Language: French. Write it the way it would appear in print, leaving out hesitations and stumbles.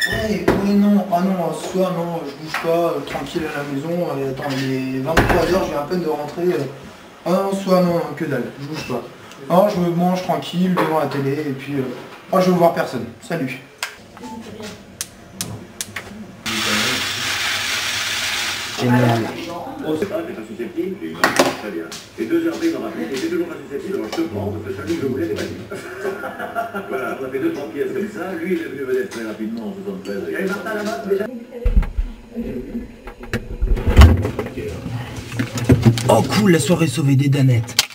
Ouais, ouais, non, ah non, ce soir, non, je bouge pas, tranquille à la maison. Attends, il est 23h, je viens à peine de rentrer. Ah non, ce soir, non, que dalle, je bouge pas. Non, je me mange tranquille devant la télé, et puis, oh, je veux voir personne. Salut. Génial. On sait pas, t'es pas susceptible, j'ai eu très bien. Et 2 heures après, il m'a rappelé, t'es toujours pas susceptible, alors je te prends, parce que celui que je voulais n'est pas dit. Voilà, on a fait 2-3 pièces comme ça, lui il est venu vedette très rapidement en 73. Il y avait Martin là-bas déjà. Oh cool, la soirée sauvée des danettes.